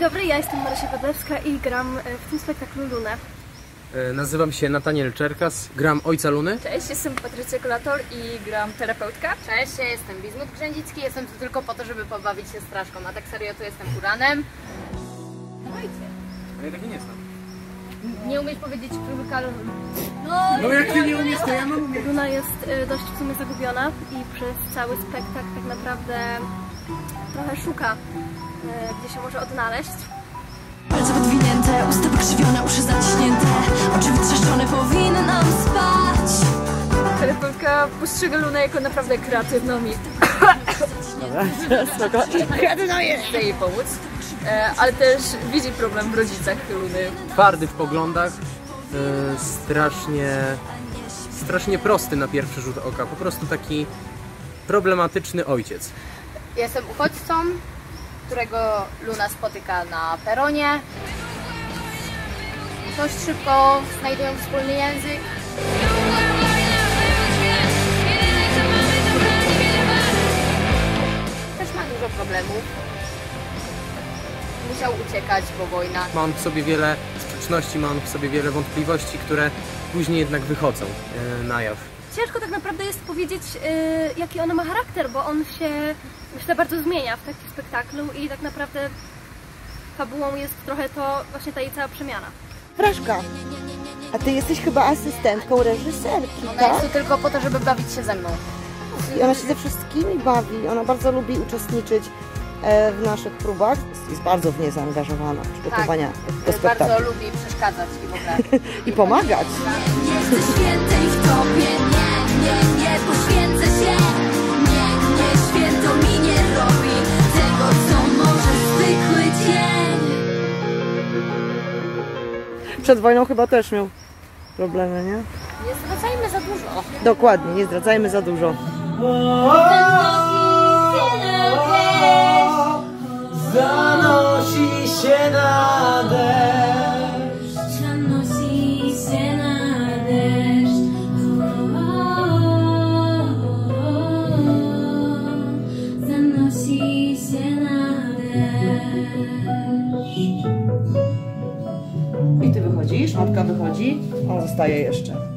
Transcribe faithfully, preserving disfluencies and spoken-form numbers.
dobry, ja jestem Marysia Wadlewska i gram w tym spektaklu Lunę. Nazywam się Nataniel Czerkas, gram ojca Luny. Cześć, jestem Patrycja Kolator i gram terapeutka. Cześć, ja jestem Bizmut Grzędzicki, jestem tu tylko po to, żeby pobawić się straszką, a tak serio to jestem Uranem. Słuchajcie. A ja taki nie znam. Nie umiesz powiedzieć królu. No, no jak ty nie umiesz, to ja mam umieć. Luna jest dość w sumie zagubiona i przez cały spektakl tak naprawdę trochę szuka, gdzie się może odnaleźć. Palce podwinięte, usta wykrzywione, uszy zaciśnięte, oczy wytrzeszczone, powinnam spać. Terapeutka postrzega Lunę jako naprawdę kreatywną i chce jej pomóc, ale też widzi problem w rodzicach Luny. Twardy w poglądach, yy, strasznie, strasznie prosty na pierwszy rzut oka, po prostu taki problematyczny ojciec. Jestem uchodźcą, którego Luna spotyka na peronie. Dość szybko znajdują wspólny język. Też ma dużo problemów. Musiał uciekać, bo wojna. Ma on w sobie wiele sprzeczności, ma on w sobie wiele wątpliwości, które później jednak wychodzą yy, na jaw. Ciężko tak naprawdę jest powiedzieć, yy, jaki on ma charakter, bo on się, myślę, bardzo zmienia w takim spektaklu i tak naprawdę fabułą jest trochę to właśnie ta jej cała przemiana. Fraszka, a ty jesteś chyba asystentką reżyserki, Ona tak? jest tu tylko po to, żeby bawić się ze mną. I ona się ze wszystkimi bawi, ona bardzo lubi uczestniczyć w naszych próbach. Jest bardzo w nie zaangażowana w przygotowania tak, do spektaklu. Bardzo lubi przeszkadzać i w ogóle. I pomagać. Nie chcę świętej w tobie, nie, nie, nie poświęcę się. Nie, nie, święto mi nie robi tego, co może zwykły dzień. Przed wojną chyba też miał problemy, nie? Nie zdradzajmy za dużo. Dokładnie, nie zdradzajmy za dużo. Zanosi się na deszcz. Zanosi się na deszcz. Zanosi się na deszcz. I ty wychodzisz, matka wychodzi, on zostaje jeszcze.